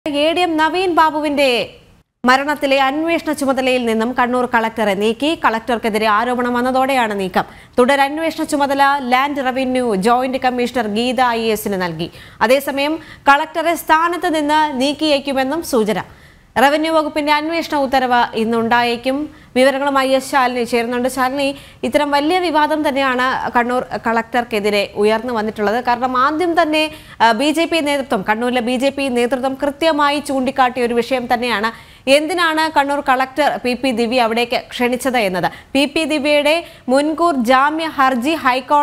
ADM Naveen ബാബുവിന്റെ മരണത്തിലെ അന്വേഷണ ചുമതലയിൽ നിന്നും കണ്ണൂർ കളക്ടറെ നീക്കി. കളക്ടർക്കെതിരെ ആരോപണം വന്നതോടെയാണ് നീക്കം. തുടരന്വേഷണ ചുമതല land revenue joint commissioner Geetha IAS നൽകി. അതേസമയം കളക്ടറെ സ്ഥാനത്ത് നിന്ന് നീക്കിയേക്കുമെന്നും സൂചന. റവന്യൂ വകുപ്പിന്റെ അന്വേഷണ ഉത്തരവ് ഇന്നുണ്ടായേക്കും. വിവരങ്ങളുമായി ശാലിനി ചേരുന്നുണ്ട്. ശാലിനി, ഇത്തരം വലിയ വിവാദം തന്നെയാണ് കണ്ണൂർ കളക്ടർക്കെതിരെ ഉയർന്നു വന്നിട്ടുള്ളത്. കാരണം ആദ്യം തന്നെ BJP നേതൃത്വം, കണ്ണൂരിലെ BJP നേതൃത്വം കൃത്യമായി ചൂണ്ടിക്കാട്ടിയ ഒരു വിഷയം തന്നെയാണ് എന്തിനാണ് കണ്ണൂർ കളക്ടർ PP ദിവ്യ അവിടേക്ക് ക്ഷണിച്ചത് എന്നത്. PP ദിവ്യയുടെ മുൻകൂർ ജാമ്യ ഹർജി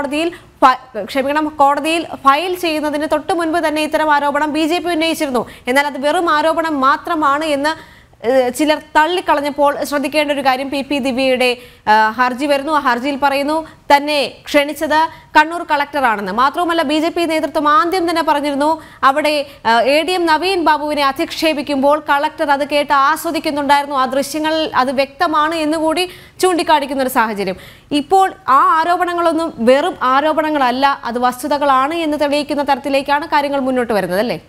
കോടതിയിൽ ഫയൽ ചെയ്യുന്നതിന് തൊട്ടു മുൻപ് തന്നെ ഇത്തരം ആരോപണം BJP ഉന്നയിച്ചിരുന്നു. എന്നാൽ അത് വെറും ആരോപണം മാത്രമാണ് എന്ന് ചിലർ തള്ളിക്കളഞ്ഞപ്പോൾ ശ്രദ്ധിക്കേണ്ട ഒരു കാര്യം, PP ദിവ്യയുടെ ഹർജി വരുന്നു. ആ ഹർജിയിൽ പറയുന്നു തന്നെ ക്ഷണിച്ചത് കണ്ണൂർ കളക്ടറാണെന്ന്. മാത്രവുമല്ല, BJP നേതൃത്വം ആദ്യം തന്നെ പറഞ്ഞിരുന്നു അവിടെ ADM നവീൻ ബാബുവിനെ അധിക്ഷേപിക്കുമ്പോൾ കളക്ടർ അത് കേട്ട് ആസ്വദിക്കുന്നുണ്ടായിരുന്നു. ആ ദൃശ്യങ്ങൾ അത് വ്യക്തമാണ് എന്നുകൂടി ചൂണ്ടിക്കാണിക്കുന്ന ഒരു സാഹചര്യം. ഇപ്പോൾ ആ ആരോപണങ്ങളൊന്നും വെറും ആരോപണങ്ങളല്ല, അത് വസ്തുതകളാണ് എന്ന് തെളിയിക്കുന്ന തരത്തിലേക്കാണ് കാര്യങ്ങൾ മുന്നോട്ട് വരുന്നത്, അല്ലേ?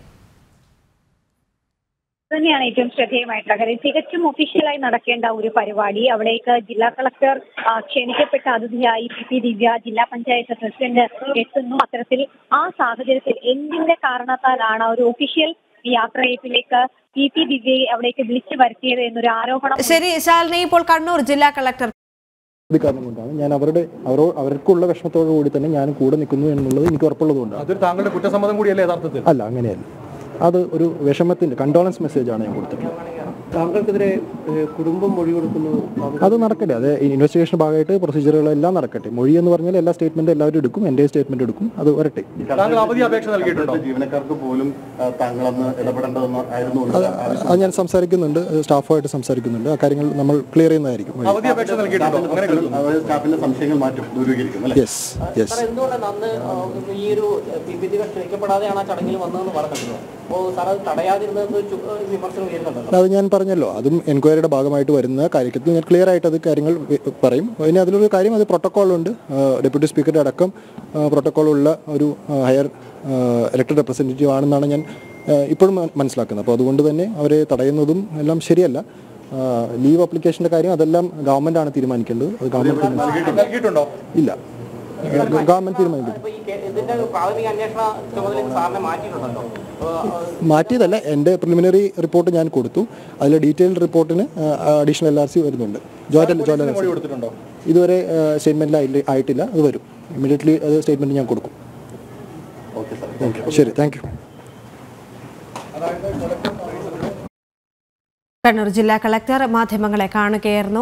തന്നെയാണ് ഏറ്റവും ശ്രദ്ധേയമായിട്ടുള്ള കാര്യം. തികച്ചും ഒഫീഷ്യലായി നടക്കേണ്ട ഒരു പരിപാടി, അവിടേക്ക് ജില്ലാ കളക്ടർ ക്ഷണിക്കപ്പെട്ട അതിഥിയായി PP ദിവ്യ ജില്ലാ പഞ്ചായത്ത് പ്രസിഡന്റ് എത്തുന്നു. അത്തരത്തിൽ ആ സാഹചര്യത്തിൽ എന്തിന്റെ കാരണത്താലാണ് ഒരു ഒഫീഷ്യൽ യാത്രയപ്പിലേക്ക് PP ദിവ്യയെ അവിടേക്ക് വിളിച്ചു വരുത്തിയത് എന്നൊരു ആരോപണം. ശരി ശാലിനി, ഇപ്പോൾ കണ്ണൂർ ജില്ലാ കളക്ടർ കാരണം കൊണ്ടാണ് ഞാൻ അവർക്കുള്ള വിഷമത്തോടു കൂടി തന്നെ ഞാൻ കൂടെ നിൽക്കുന്നു എന്നുള്ളത് എനിക്ക് ഉറപ്പുള്ളതുകൊണ്ടാണ്. അതൊരു താങ്കളുടെ കുറ്റസമ്മതം കൂടിയല്ലേ യഥാർത്ഥത്തിൽ? അല്ല, അങ്ങനെയല്ല. അത് ഒരു വിഷമത്തിന്റെ കണ്ടോളൻസ് മെസ്സേജാണ് ഞാൻ കൊടുത്തിട്ടുള്ളത്. താങ്കൾക്കെതിരെ കുടുംബം മൊഴി കൊടുക്കുന്നു, അത് നടക്കട്ടെ. അത് ഇൻവെസ്റ്റിഗേഷൻ ഭാഗമായിട്ട് പ്രൊസീജിയറുകളെല്ലാം നടക്കട്ടെ. മൊഴി എന്ന് പറഞ്ഞാൽ എല്ലാ സ്റ്റേറ്റ്മെന്റ് എല്ലാവരും എടുക്കും, എൻ്റെ സ്റ്റേറ്റ്മെന്റ് എടുക്കും, അത് വരട്ടെ. അവധി അപേക്ഷ നൽകിയിട്ടുണ്ടോ? ജീവനക്കാർക്ക് പോലും താങ്കളന്ന് ഇടപെടേണ്ടതെന്നായിരുന്നു. അത് ഞാൻ സംസാരിക്കുന്നുണ്ട്, സ്റ്റാഫുമായിട്ട് സംസാരിക്കുന്നുണ്ട്. ആ കാര്യങ്ങൾ നമ്മൾ ക്ലിയർ ചെയ്യുന്നതായിരിക്കും. അവധി അപേക്ഷ നൽകിയിട്ടുണ്ടോ? സ്റ്റാഫിന്റെ സംശയങ്ങൾ മാറ്റും, ദൂരീകരിക്കും. Yes yes. അത് ഞാൻ പറഞ്ഞല്ലോ, അതും എൻക്വയറിയുടെ ഭാഗമായിട്ട് വരുന്ന കാര്യത്തിൽ ഞാൻ ക്ലിയർ ആയിട്ട് അത് കാര്യങ്ങൾ പറയും. പിന്നെ അതിലൊരു കാര്യം, അത് പ്രോട്ടോക്കോളുണ്ട്. ഡെപ്യൂട്ടി സ്പീക്കറുടെ അടക്കം പ്രോട്ടോക്കോളുള്ള ഒരു ഹയർ ഇലക്ടഡ് റെപ്രസെൻറ്റേറ്റീവ് ആണെന്നാണ് ഞാൻ ഇപ്പോഴും മനസ്സിലാക്കുന്നത്. അപ്പോൾ അതുകൊണ്ട് തന്നെ അവരെ തടയുന്നതും എല്ലാം ശരിയല്ല. ലീവ് അപ്ലിക്കേഷൻ്റെ കാര്യം അതെല്ലാം ഗവൺമെൻറ് ആണ് തീരുമാനിക്കേണ്ടത്. അത് നൽകിയിട്ടുണ്ടോ? ഇല്ല, ഗവൺമെന്റ് തീരുമാനിക്കും. മാറ്റിയതല്ല, എൻ്റെ പ്രിലിമിനറി റിപ്പോർട്ട് ഞാൻ കൊടുത്തു. അതിലെ ഡീറ്റെയിൽഡ് റിപ്പോർട്ടിന് അഡീഷണൽ LRC വരുന്നുണ്ട്. ജോയിന്റ് ഇതുവരെ സ്റ്റേറ്റ്മെന്റിൽ ആയിട്ടില്ല, അത് വരും. ഇമ്മീഡിയറ്റ്ലി അത് സ്റ്റേറ്റ്മെന്റ് ഞാൻ കൊടുക്കും. ഓക്കെ, ശരി, താങ്ക് യു. കണ്ണൂർ ജില്ലാ കളക്ടർ മാധ്യമങ്ങളെ കാണുകയായിരുന്നു.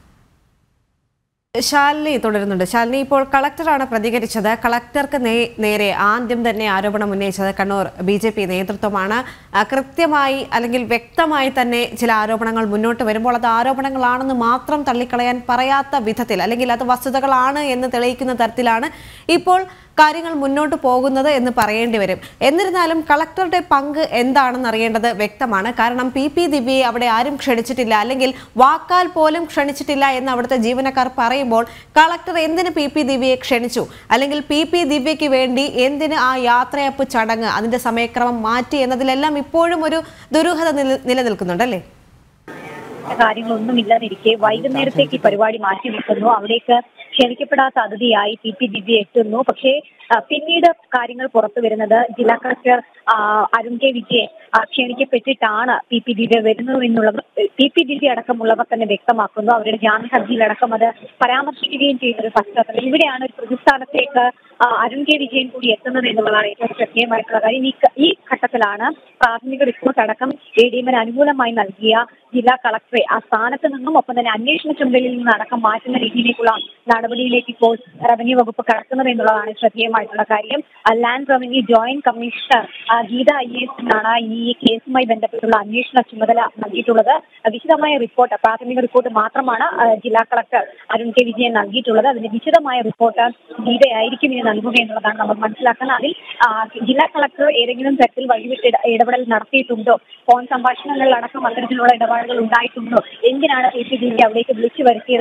ശാലിനി തുടരുന്നുണ്ട്. ശാലിനി, ഇപ്പോൾ കളക്ടറാണ് പ്രതികരിച്ചത്. കളക്ടർക്ക് നേരെ ആദ്യം തന്നെ ആരോപണം ഉന്നയിച്ചത് കണ്ണൂർ BJP നേതൃത്വമാണ്. കൃത്യമായി അല്ലെങ്കിൽ വ്യക്തമായി തന്നെ ചില ആരോപണങ്ങൾ മുന്നോട്ട് വരുമ്പോൾ അത് ആരോപണങ്ങളാണെന്ന് മാത്രം തള്ളിക്കളയാൻ പറയാത്ത വിധത്തിൽ, അല്ലെങ്കിൽ അത് വസ്തുതകളാണ് എന്ന് തെളിയിക്കുന്ന തരത്തിലാണ് ഇപ്പോൾ കാര്യങ്ങൾ മുന്നോട്ട് പോകുന്നത് എന്ന് പറയേണ്ടി വരും. എന്നിരുന്നാലും കളക്ടറുടെ പങ്ക് എന്താണെന്ന് അറിയേണ്ടത് വ്യക്തമാണ്. കാരണം PP ദിവ്യയെ അവിടെ ആരും ക്ഷണിച്ചിട്ടില്ല, അല്ലെങ്കിൽ വാക്കാൽ പോലും ക്ഷണിച്ചിട്ടില്ല എന്ന് അവിടുത്തെ ജീവനക്കാർ പറയുമ്പോൾ കളക്ടർ എന്തിന് PP ദിവ്യയെ ക്ഷണിച്ചു, അല്ലെങ്കിൽ PP ദിവ്യയ്ക്ക് വേണ്ടി എന്തിന് ആ യാത്രയപ്പ് ചടങ്ങ്, അതിന്റെ സമയക്രമം മാറ്റി എന്നതിലെല്ലാം ഇപ്പോഴും ഒരു ദുരൂഹത നിലനിൽക്കുന്നുണ്ടല്ലേ? കാര്യങ്ങളൊന്നുമില്ലാതിരിക്കെ വൈകുന്നേരത്തേക്ക് പരിപാടി മാറ്റിവെക്കുന്നു. അവിടേക്ക് ക്ഷണിക്കപ്പെടാത്ത അതിഥിയായി PP ദിവ്യ എത്തുന്നു. പക്ഷേ പിന്നീട് കാര്യങ്ങൾ പുറത്തു വരുന്നത് ജില്ലാ കളക്ടർ അരുൺ കെ വിജയൻ ക്ഷണിക്കപ്പെട്ടിട്ടാണ് PP ദിവ്യ വരുന്നത് എന്നുള്ളത് PP ദിവ്യ അടക്കമുള്ളവർ തന്നെ വ്യക്തമാക്കുന്നു. അവരുടെ ജാമ്യ ഹർജിയിലടക്കം അത് പരാമർശിക്കുകയും ചെയ്യുന്ന ഒരു പശ്ചാത്തലം. ഇവിടെയാണ് ഒരു പ്രതിസ്ഥാനത്തേക്ക് അരുൺ കെ വിജയൻ കൂടി എത്തുന്നത് എന്നുള്ളതാണ് ഏറ്റവും ശ്രദ്ധേയമായിട്ടുള്ള കാര്യം. ഈ ഘട്ടത്തിലാണ് പ്രാഥമിക റിപ്പോർട്ട് അടക്കം ADMന് അനുകൂലമായി നൽകിയ ജില്ലാ കളക്ടറെ ആ സ്ഥാനത്ത് നിന്നും ഒപ്പം തന്നെ അന്വേഷണ ചുമതലയിൽ നിന്ന് അടക്കം മാറ്റുന്ന രീതിയിലേക്കുള്ള നടപടിയിലേക്ക് ഇപ്പോൾ റവന്യൂ വകുപ്പ് കടക്കുന്നത് എന്നുള്ളതാണ് ശ്രദ്ധേയമായിട്ടുള്ള കാര്യം. Land revenue joint commissioner Geetha IAS ആണ് ഈ കേസുമായി ബന്ധപ്പെട്ടുള്ള അന്വേഷണ ചുമതല നൽകിയിട്ടുള്ളത്. വിശദമായ റിപ്പോർട്ട്, പ്രാഥമിക റിപ്പോർട്ട് മാത്രമാണ് ജില്ലാ കളക്ടർ അരുൺ കെ വിജയൻ നൽകിയിട്ടുള്ളത്. അതിന്റെ വിശദമായ റിപ്പോർട്ട് ഗീതയായിരിക്കും ഇനി നൽകുക എന്നുള്ളതാണ് നമ്മൾ മനസ്സിലാക്കുന്നത്. അതിൽ ജില്ലാ കളക്ടർ ഏതെങ്കിലും തരത്തിൽ വഴിവിട്ട് ഇടപെടൽ നടത്തിയിട്ടുണ്ടോ, ഫോൺ സംഭാഷണങ്ങളിലടക്കം അത്തരത്തിലുള്ള ഇടപാടുകൾ ഉണ്ടായിട്ടുണ്ടോ, എന്തിനാണ് PP ദിവ്യ അവിടേക്ക് വിളിച്ചു വരുത്തിയത്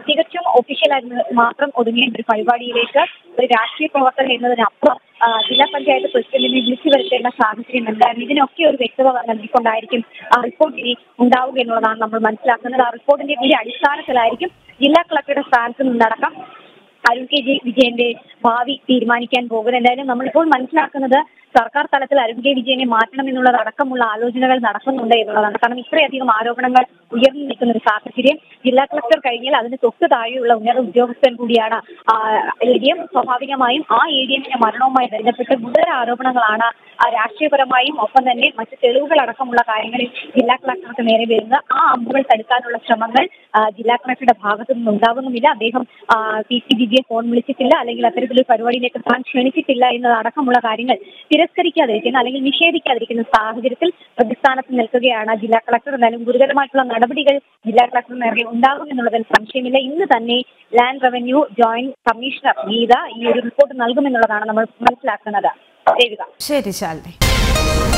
തികച്ചും ഒഫീഷ്യലായി മാത്രം ഒതുങ്ങേണ്ട ഒരു പരിപാടിയിലേക്ക് ഒരു രാഷ്ട്രീയ പ്രവർത്തകൻ എന്നതിനപ്പുറം ജില്ലാ പഞ്ചായത്ത് പ്രസിഡന്റിനെ വിളിച്ചു വരുത്തേണ്ട സാഹചര്യം എന്തായാലും ഇതിനൊക്കെ ഒരു വ്യക്തത നൽകിക്കൊണ്ടായിരിക്കും ആ റിപ്പോർട്ട് ഇനി ഉണ്ടാവുക എന്നുള്ളതാണ് നമ്മൾ മനസ്സിലാക്കുന്നത്. ആ റിപ്പോർട്ടിന്റെ ഈ അടിസ്ഥാനത്തിലായിരിക്കും ജില്ലാ കളക്ടറുടെ സ്ഥാനത്ത് നിന്നടക്കം അരുൺ കെ വിജയന്റെ ഭാവി തീരുമാനിക്കാൻ പോകുന്നത്. എന്തായാലും നമ്മളിപ്പോൾ മനസ്സിലാക്കുന്നത് സർക്കാർ തലത്തിൽ അരുൺ കെ വിജയനെ മാറ്റണം എന്നുള്ളത് അടക്കമുള്ള ആലോചനകൾ നടക്കുന്നുണ്ട് എന്നുള്ളതാണ്. കാരണം ഇത്രയധികം ആരോപണങ്ങൾ ഉയർന്നു നിൽക്കുന്ന ഒരു സാഹചര്യം ജില്ലാ കളക്ടർ കഴിഞ്ഞാൽ അതിന് തൊട്ട് താഴെയുള്ള ഉന്നത ഉദ്യോഗസ്ഥൻ കൂടിയാണ് ADM. സ്വാഭാവികമായും ആ ADMന്റെ മരണവുമായി ബന്ധപ്പെട്ട് ഗുരുതര ആരോപണങ്ങളാണ് രാഷ്ട്രീയപരമായും ഒപ്പം തന്നെ മറ്റ് തെളിവുകൾ അടക്കമുള്ള കാര്യങ്ങളിൽ ജില്ലാ കളക്ടർക്ക് നേരെ വരുന്നത്. ആ അമ്പുകൾ തടുക്കാനുള്ള ശ്രമങ്ങൾ ജില്ലാ കളക്ടറുടെ ഭാഗത്തു നിന്ന് ഉണ്ടാകുന്നുമില്ല. അദ്ദേഹം PCBGയെ ഫോൺ വിളിച്ചിട്ടില്ല, അല്ലെങ്കിൽ അത്തരത്തിലൊരു പരിപാടിയിലേക്ക് താൻ ക്ഷണിച്ചിട്ടില്ല എന്നതടക്കമുള്ള കാര്യങ്ങൾ തിരസ്കരിക്കാതിരിക്കുന്ന അല്ലെങ്കിൽ നിഷേധിക്കാതിരിക്കുന്ന സാഹചര്യത്തിൽ പ്രതിസ്ഥാനത്ത് നിൽക്കുകയാണ് ജില്ലാ കളക്ടർ. എന്നാലും ഗുരുതരമായിട്ടുള്ള നടപടികൾ ജില്ലാ കളക്ടർ നേരെ ഉണ്ടാകും എന്നുള്ളതിൽ സംശയമില്ല. ഇന്ന് തന്നെ land revenue joint commissioner Geetha ഈ ഒരു റിപ്പോർട്ട് നൽകുമെന്നുള്ളതാണ് നമ്മൾ മനസ്സിലാക്കുന്നത്. ശരി ശാലിനി.